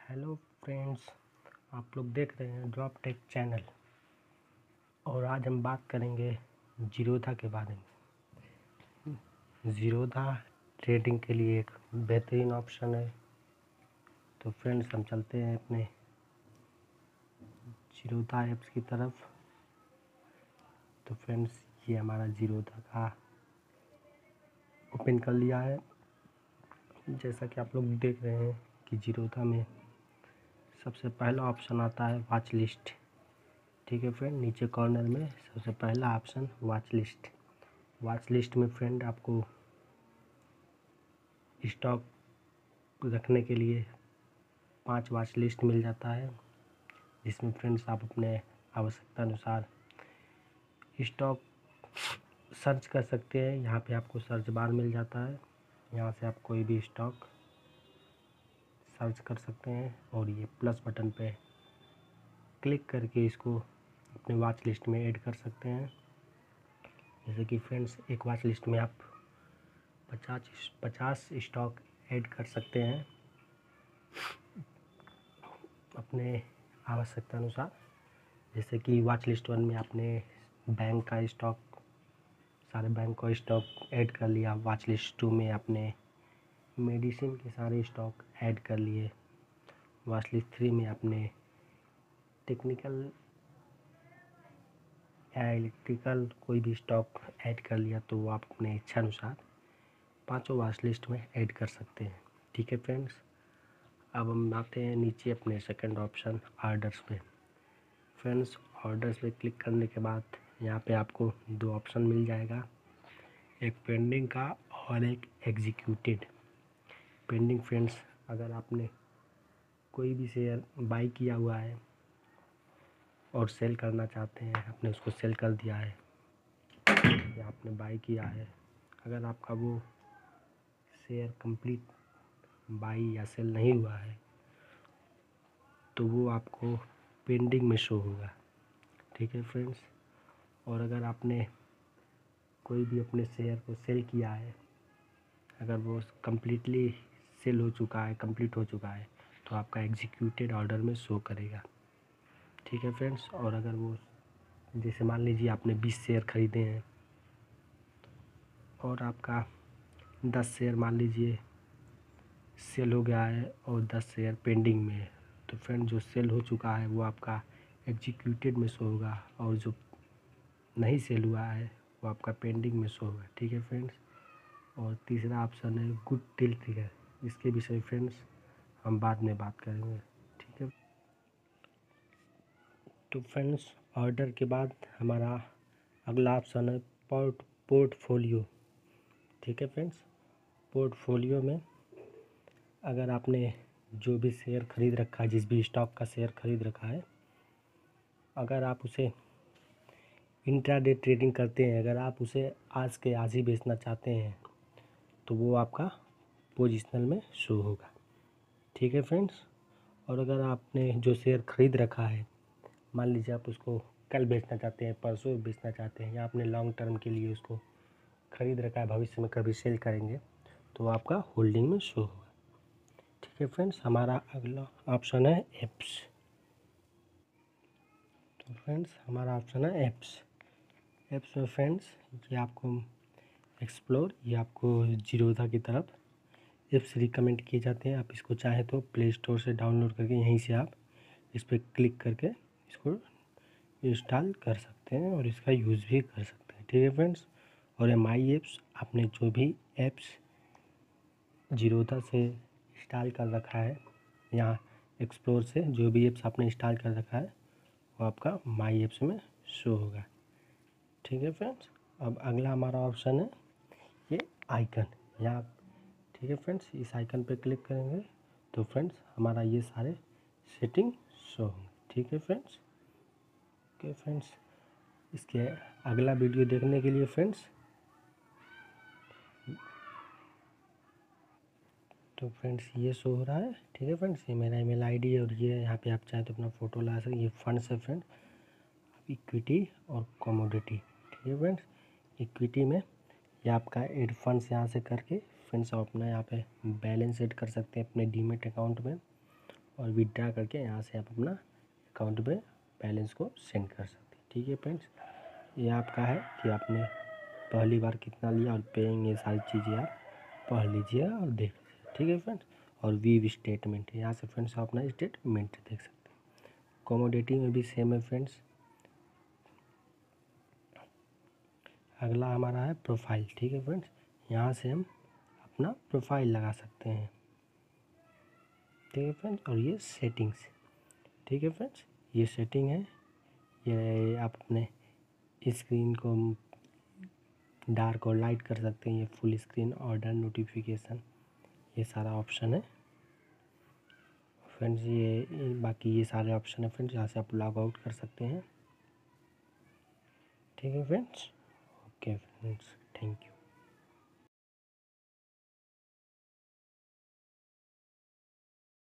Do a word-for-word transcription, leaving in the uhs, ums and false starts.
Hello friends, आप लोग देख रहे हैं ड्रॉप टेक चैनल। और आज हम बात करेंगे जीरोधा के बारे में। जीरोधा ट्रेडिंग के लिए एक बेहतरीन ऑप्शन है। तो फ्रेंड्स, हम चलते हैं अपने जीरोधा ऐप्स की तरफ। तो फ्रेंड्स, ये हमारा जीरोधा का ओपन कर लिया है। जैसा कि आप लोग देख रहे हैं कि जीरोधा में सबसे पहला ऑप्शन आता है वॉच लिस्ट। ठीक है फ्रेंड, नीचे कॉर्नर में सबसे पहला option watch list. Watch list में फ्रेंड आपको स्टॉक रखने के लिए पांच वॉच लिस्ट मिल जाता है, जिसमें फ्रेंड्स आप अपने आवश्यकता अनुसार स्टॉक सर्च कर सकते हैं। यहाँ पे आपको सर्च बार मिल जाता है, यहाँ से आप कोई भी स्टॉक सर्च कर सकते हैं और ये प्लस बटन पे क्लिक करके इसको अपने वॉच लिस्ट में ऐड कर सकते हैं। जैसे कि फ्रेंड्स, एक वॉच लिस्ट में आप पचास पचास स्टॉक ऐड कर सकते हैं अपने आवश्यकता अनुसार। जैसे कि वॉच लिस्ट वन में आपने बैंक का स्टॉक, सारे बैंक का स्टॉक ऐड कर लिया। वॉच लिस्ट टू में आपने मेडिसिन के सारे स्टॉक ऐड कर लिए। वॉच लिस्ट थ्री में आपने टेक्निकल या इलेक्ट्रिकल कोई भी स्टॉक ऐड कर लिया। तो वो आप अपने इच्छा अनुसार पाँचों वॉच लिस्ट में ऐड कर सकते हैं। ठीक है फ्रेंड्स, अब हम आते हैं नीचे अपने सेकंड ऑप्शन ऑर्डर्स पे। फ्रेंड्स, ऑर्डर्स पे क्लिक करने के बाद यहाँ पे आपको दो ऑप्शन मिल जाएगा, एक पेंडिंग का और एक एग्जीक्यूटेड। पेंडिंग फ्रेंड्स, अगर आपने कोई भी शेयर बाई किया हुआ है और सेल करना चाहते हैं, आपने उसको सेल कर दिया है या आपने बाई किया है, अगर आपका वो शेयर कंप्लीट बाई या सेल नहीं हुआ है तो वो आपको पेंडिंग में शो होगा। ठीक है फ्रेंड्स, और अगर आपने कोई भी अपने शेयर को सेल किया है, अगर वो कम्प्लीटली सेल हो चुका है, कंप्लीट हो चुका है, तो आपका एग्जीक्यूटेड ऑर्डर में शो करेगा। ठीक है फ्रेंड्स, और अगर वो, जैसे मान लीजिए आपने बीस शेयर ख़रीदे हैं और आपका दस शेयर मान लीजिए सेल हो गया है और दस शेयर पेंडिंग में है, तो फ्रेंड जो सेल हो चुका है वो आपका एग्जीक्यूटेड में शो होगा और जो नहीं सेल हुआ है वो आपका पेंडिंग में शो होगा। ठीक है फ्रेंड्स, और तीसरा ऑप्शन है गुड डील ट्रिगर। इसके विषय फ्रेंड्स हम बाद में बात करेंगे। ठीक है, तो फ्रेंड्स, ऑर्डर के बाद हमारा अगला ऑप्शन है पोर्ट पोर्टफोलियो। ठीक है फ्रेंड्स, पोर्टफोलियो में अगर आपने जो भी शेयर ख़रीद रखा है, जिस भी स्टॉक का शेयर ख़रीद रखा है, अगर आप उसे इंट्राडे ट्रेडिंग करते हैं, अगर आप उसे आज के आज ही बेचना चाहते हैं तो वो आपका पोजिशनल में शो होगा। ठीक है फ्रेंड्स, और अगर आपने जो शेयर ख़रीद रखा है, मान लीजिए आप उसको कल बेचना चाहते हैं, परसों बेचना चाहते हैं, या आपने लॉन्ग टर्म के लिए उसको ख़रीद रखा है, भविष्य में कभी सेल करेंगे, तो आपका होल्डिंग में शो होगा। ठीक है फ्रेंड्स, हमारा अगला ऑप्शन है एप्स। तो फ्रेंड्स, हमारा ऑप्शन है एप्स। एप्स में फ्रेंड्स ये आपको एक्सप्लोर, ये आपको जीरोधा की तरफ एप्स रिकमेंड किए जाते हैं। आप इसको चाहे तो प्ले स्टोर से डाउनलोड करके यहीं से आप इस पर क्लिक करके इसको इंस्टॉल कर सकते हैं और इसका यूज़ भी कर सकते हैं। ठीक है फ्रेंड्स, और ये माई एप्स, आपने जो भी एप्स जीरोधा से इंस्टॉल कर रखा है, यहाँ एक्सप्लोर से जो भी एप्स आपने इंस्टॉल कर रखा है वो आपका माई एप्स में शो होगा। ठीक है फ्रेंड्स, अब अगला हमारा ऑप्शन है ये आइकन, यहाँ। ठीक है फ्रेंड्स, इस आइकन पे क्लिक करेंगे तो फ्रेंड्स हमारा ये सारे सेटिंग शो होंगे। ठीक है फ्रेंड्स, ओके फ्रेंड्स, इसके अगला वीडियो देखने के लिए फ्रेंड्स, तो फ्रेंड्स ये शो हो रहा है। ठीक है फ्रेंड्स, ये मेरा ईमेल आईडी है और ये यहाँ पे आप चाहे तो अपना फ़ोटो ला सकते हैं। ये फंड्स है फ्रेंड, इक्विटी और कमोडिटी। ठीक है फ्रेंड्स, इक्विटी में ये आपका एड फंड्स यहाँ से करके फ्रेंड्स आप अपना यहाँ पे बैलेंस एड कर सकते हैं अपने डीमेट अकाउंट में। और विड्रा करके यहाँ से आप अपना अकाउंट में बैलेंस को सेंड कर सकते हैं। ठीक है फ्रेंड्स, ये आपका है कि आपने पहली बार कितना लिया और पेइंग, ये सारी चीज़ें आप पढ़ लीजिए और देख लीजिए। ठीक है फ्रेंड्स, और वीव स्टेटमेंट है, यहाँ से फ्रेंड्स आप अपना स्टेटमेंट देख सकते हैं। कमोडिटी में भी सेम है फ्रेंड्स। अगला हमारा है प्रोफाइल। ठीक है फ्रेंड्स, यहाँ से हम अपना प्रोफाइल लगा सकते हैं। ठीक है फ्रेंड्स, और ये सेटिंग्स। ठीक है फ्रेंड्स, ये सेटिंग है, ये आप अपने स्क्रीन को डार्क और लाइट कर सकते हैं। ये फुल स्क्रीन, ऑर्डर, नोटिफिकेशन, ये सारा ऑप्शन है फ्रेंड्स। ये बाकी ये सारे ऑप्शन है फ्रेंड्स, यहाँ से आप लॉग आउट कर सकते हैं। ठीक है friends, okay friends, thank you.